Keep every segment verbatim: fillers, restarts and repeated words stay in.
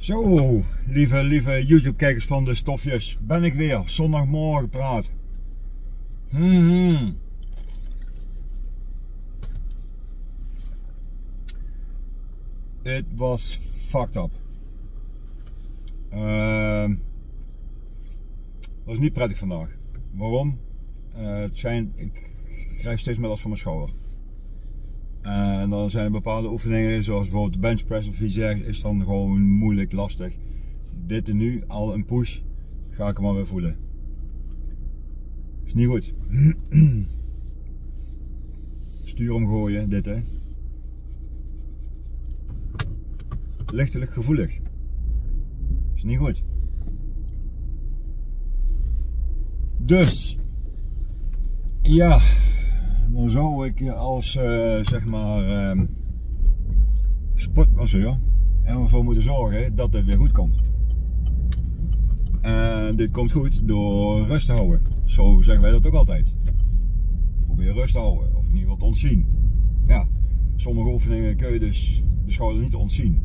Zo, lieve, lieve YouTube-kijkers van de stofjes, ben ik weer. Zondagmorgen praat. Hmm. It was fucked up. Uh, was niet prettig vandaag. Waarom? Uh, het zijn, ik krijg steeds meer last van mijn schouder. En dan zijn er bepaalde oefeningen, zoals bijvoorbeeld de benchpress of iets dergelijks, is dan gewoon moeilijk, lastig. Dit en nu, al een push, ga ik hem maar weer voelen. Is niet goed. Stuur omgooien, dit hè. Lichtelijk gevoelig. Is niet goed. Dus, ja. Dan zou ik als uh, zeg maar uh, sportmasseur ervoor moeten zorgen dat het weer goed komt. En dit komt goed door rust te houden. Zo zeggen wij dat ook altijd. Probeer rust te houden, of in ieder geval te ontzien. Ja, sommige oefeningen kun je dus de schouder niet ontzien.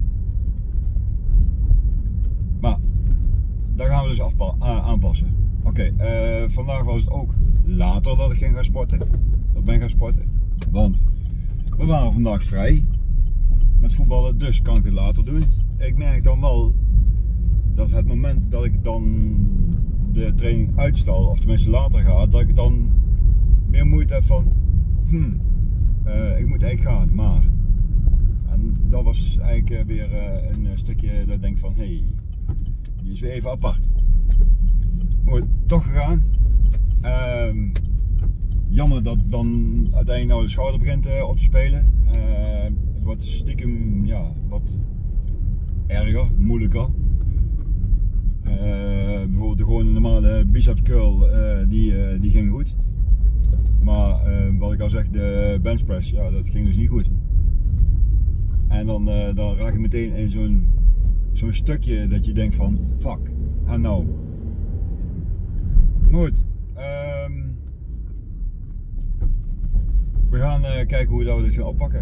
Maar daar gaan we dus afpa aanpassen. Oké, okay, uh, vandaag was het ook later dat ik ging gaan sporten. Dat ben gaan sporten. Want we waren vandaag vrij met voetballen, dus kan ik het later doen. Ik merk dan wel dat het moment dat ik dan de training uitstel, of tenminste later ga, dat ik dan meer moeite heb van, hmm, uh, ik moet eigenlijk gaan, maar. En dat was eigenlijk weer uh, een stukje dat ik denk van, hé, hey, die is weer even apart. Goed, toch gegaan. Uh, Jammer dat dan uiteindelijk nou de schouder begint uh, op te spelen. Uh, het wordt stiekem ja, wat erger, moeilijker. Uh, bijvoorbeeld de gewoon normale biceps curl, uh, die, uh, die ging goed. Maar uh, wat ik al zeg, de bench press, ja, dat ging dus niet goed. En dan, uh, dan raak je meteen in zo'n zo'n stukje dat je denkt van, fuck, en nou. Goed. Um, We gaan uh, kijken hoe dat we dit gaan oppakken.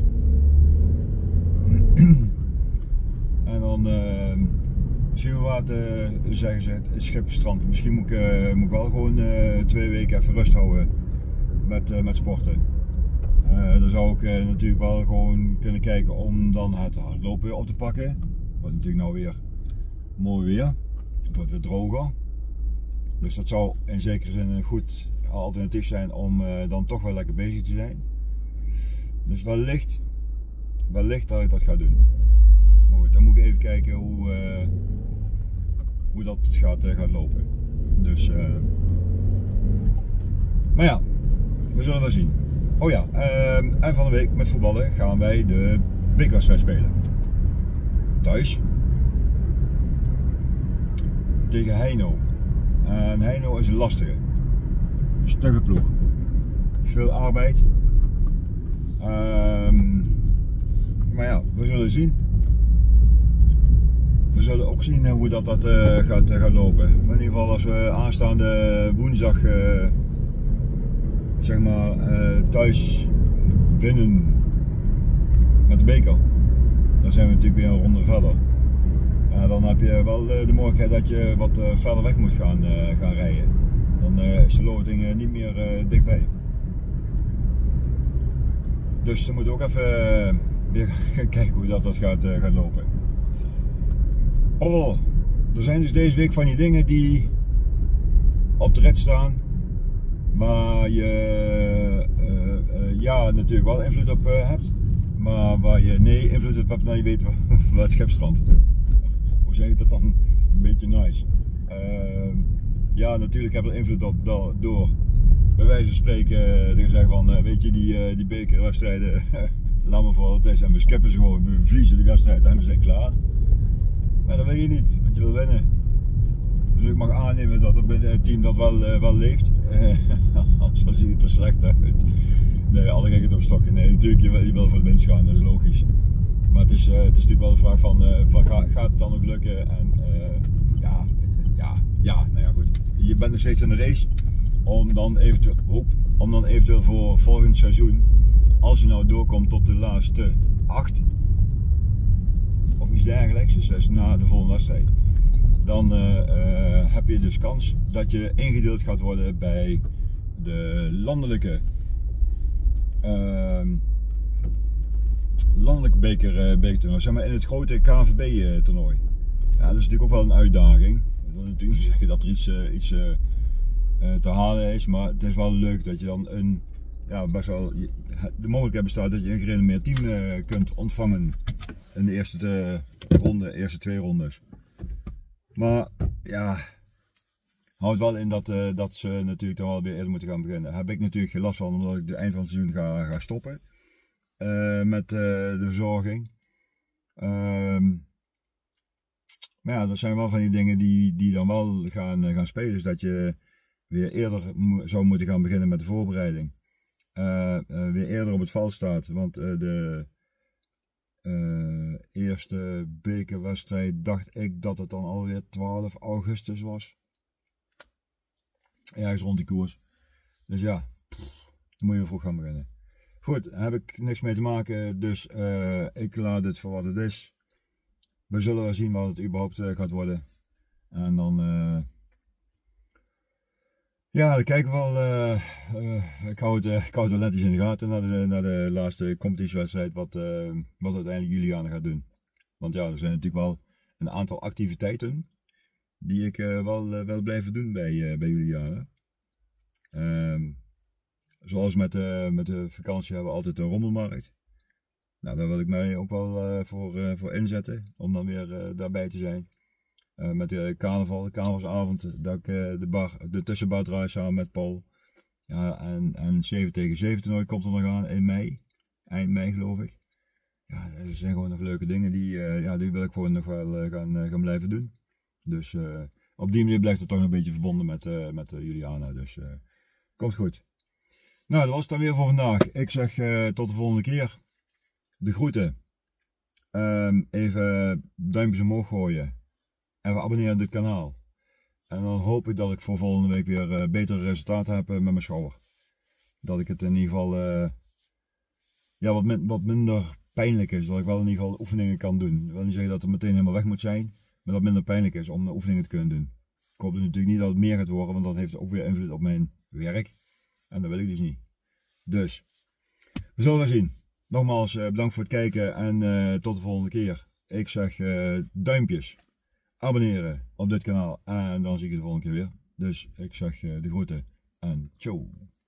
En dan uh, zien we wat uh, zeggen ze, het schip strand. Misschien moet ik, uh, moet ik wel gewoon uh, twee weken even rust houden met, uh, met sporten. Uh, dan zou ik uh, natuurlijk wel gewoon kunnen kijken om dan het hardlopen weer op te pakken. Wordt natuurlijk nou weer mooi weer. Het wordt weer droger. Dus dat zou in zekere zin een goed alternatief zijn om uh, dan toch wel lekker bezig te zijn. Dus wellicht, wellicht dat ik dat ga doen. Maar goed, dan moet ik even kijken hoe, uh, hoe dat gaat, uh, gaat lopen. Dus, uh, maar ja, we zullen wel zien. Oh ja, uh, en van de week met voetballen gaan wij de bekerwedstrijd spelen. Thuis. Tegen Heino. En Heino is een lastige. Stugge ploeg. Veel arbeid. Um, maar ja, we zullen zien. We zullen ook zien hoe dat, dat uh, gaat, uh, gaat lopen. Maar in ieder geval als we aanstaande woensdag uh, zeg maar uh, thuis winnen met de beker. Dan zijn we natuurlijk weer een ronde verder. Uh, dan heb je wel uh, de mogelijkheid dat je wat uh, verder weg moet gaan, uh, gaan rijden. Dan uh, is de loting uh, niet meer uh, dichtbij. Dus we moeten ook even uh, weer gaan kijken hoe dat, dat gaat, uh, gaat lopen. Oh, er zijn dus deze week van die dingen die op de rit staan. Waar je uh, uh, ja natuurlijk wel invloed op uh, hebt. Maar waar je nee invloed op hebt, nou je weet waar het schip strandt. Hoe zeg ik dat dan? Een beetje nice. Uh, Ja, natuurlijk heb ik er invloed op door, bij wijze van spreken, te zeggen van, weet je, die, die bekerwedstrijden, laat me voor het is en we skippen ze gewoon, we verliezen die wedstrijd en we zijn klaar. Maar dat wil je niet, want je wil winnen. Dus ik mag aannemen dat er binnen het team dat wel, wel leeft, anders ziet het er slecht uit. Nee, alle gekheid op stokken. Nee, natuurlijk, je wil, je wil voor de winst gaan, dat is logisch. Maar het is, het is natuurlijk wel de vraag van, van gaat het dan ook lukken en ja, ja, ja, nou ja goed. Je bent nog steeds in de race om dan eventueel, oh, om dan eventueel voor volgend seizoen, als je nou doorkomt tot de laatste acht, of iets dergelijks, dus dat is na de volgende wedstrijd, dan uh, uh, heb je dus kans dat je ingedeeld gaat worden bij de landelijke uh, landelijke beker, uh, bekertoernooi, zeg maar in het grote K N V B toernooi. Ja, dat is natuurlijk ook wel een uitdaging. Ik wil natuurlijk niet zeggen dat er iets, uh, iets uh, uh, te halen is, maar het is wel leuk dat je dan een, ja, best wel, de mogelijkheid bestaat dat je een gerenommeerd team uh, kunt ontvangen in de eerste de ronde, eerste twee rondes. Maar ja, houdt wel in dat, uh, dat ze natuurlijk dan wel weer eerder moeten gaan beginnen. Daar heb ik natuurlijk geen last van, omdat ik de eind van het seizoen ga, ga stoppen uh, met uh, de verzorging. Uh, maar ja, dat zijn wel van die dingen die, die dan wel gaan, uh, gaan spelen. Dus dat je weer eerder mo zou moeten gaan beginnen met de voorbereiding. Uh, uh, weer eerder op het veld staat, want uh, de uh, eerste bekerwedstrijd dacht ik dat het dan alweer twaalf augustus was. Ergens rond die koers. Dus ja, pff, dan moet je vroeg gaan beginnen. Goed, daar heb ik niks mee te maken, dus uh, ik laat het voor wat het is. We zullen wel zien wat het überhaupt uh, gaat worden. En dan, uh, ja, dan kijken we wel. Uh, uh, ik, hou het, uh, ik hou het wel netjes in de gaten naar de, naar de laatste competitiewedstrijd, wat, uh, wat uiteindelijk Juliana gaat doen. Want ja, er zijn natuurlijk wel een aantal activiteiten die ik uh, wel uh, wil blijven doen bij, uh, bij Juliana. Uh, zoals met, uh, met de vakantie hebben we altijd een rommelmarkt. Nou, daar wil ik mij ook wel uh, voor, uh, voor inzetten, om dan weer uh, daarbij te zijn. Uh, met de carnaval, de carnavalsavond, dat ik uh, de, bar, de tussenbar draai samen met Paul. Ja, en, en zeven tegen zeven toernooi komt er nog aan in mei, eind mei geloof ik. Ja, er zijn gewoon nog leuke dingen die, uh, ja, die wil ik gewoon nog wel uh, gaan, uh, gaan blijven doen. Dus uh, op die manier blijft het toch nog een beetje verbonden met, uh, met uh, Juliana, dus uh, komt goed. Nou, dat was het dan weer voor vandaag. Ik zeg uh, tot de volgende keer. De groeten. Um, even duimpjes omhoog gooien. Even abonneren op dit kanaal. En dan hoop ik dat ik voor volgende week weer uh, betere resultaten heb uh, met mijn schouder. Dat ik het in ieder geval uh, ja, wat, min wat minder pijnlijk is. Dat ik wel in ieder geval oefeningen kan doen. Ik wil niet zeggen dat het meteen helemaal weg moet zijn. Maar dat het minder pijnlijk is om oefeningen te kunnen doen. Ik hoop dus natuurlijk niet dat het meer gaat worden. Want dat heeft ook weer invloed op mijn werk. En dat wil ik dus niet. Dus, we zullen wel zien. Nogmaals, uh, bedankt voor het kijken en uh, tot de volgende keer. Ik zeg uh, duimpjes, abonneren op dit kanaal en dan zie ik je de volgende keer weer. Dus ik zeg uh, de groeten en ciao.